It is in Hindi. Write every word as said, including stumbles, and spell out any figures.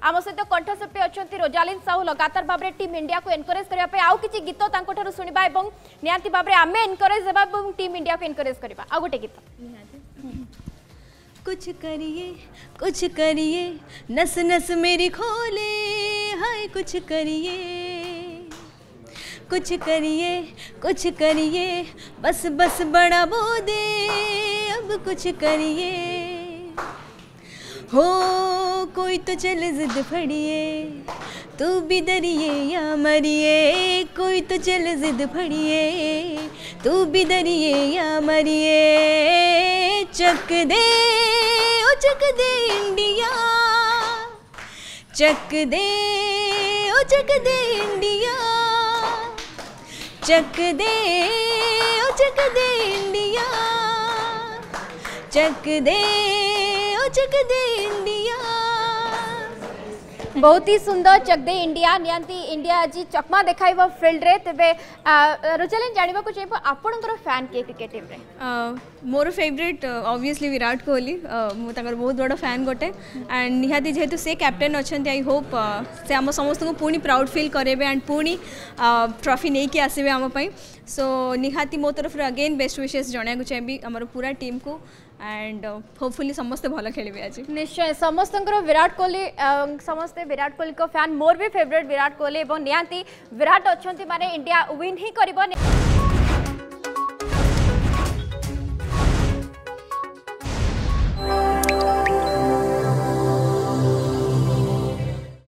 आम सहित कंठशिल्पी अच्छा रोजालिन साहू लगातार भाव में टीम इंडिया को एनकरेज करने आउ कि गीत शुणा और निहाती भाव में आम एनकरेज देवा टीम इंडिया को एनकरेज करवा आ गोटे गीत कुछ करिए कुछ करिए नस नस मेरी खोले हाय कुछ करिए कुछ करिए कुछ करिए बस बस बड़ा बो दे अब कुछ करिए हो कोई तो चल जिद फड़िए तू भी डरिए या मरिए कोई तो चल जिद फड़िए तू भी डरिए या मरिए चक दे ओ चक दे इंडिया चक दे ओ चक दे इंडिया चक दे ओ चक दे इंडिया चक दे ओ चक दे इंडिया बहुत ही सुंदर चक दे इंडिया नियांती इंडिया आज चकमा देखाइबो फील्ड रे तबे रोजालिन जानिबा को चाहिबो आपनकर फैन के क्रिकेट टीम रे मोर फेवरेट ऑब्वियसली विराट कोहली मु ताकर बहुत बड़ा फैन गोटे एंड निहाती जेहेतु से कैप्टेन अच्छा आई होप से आम समस्त को पुणी प्राउड फील करेबे एंड पुणी ट्रॉफी नहीं कि आसबे आम पई सो निहाती मो तरफ अगेन बेस्ट विशेस जणा को चाहिए आमर पूरा टीम को एंड होपफुली समस्ते भल खेलेबे आज निश्चय समस्त विराट कोहली समस्ते विराट कोहली को फैन मोर भी फेवरेट विराट कोहली और निहाती विराट अच्छा माने इंडिया विन ही करिबो।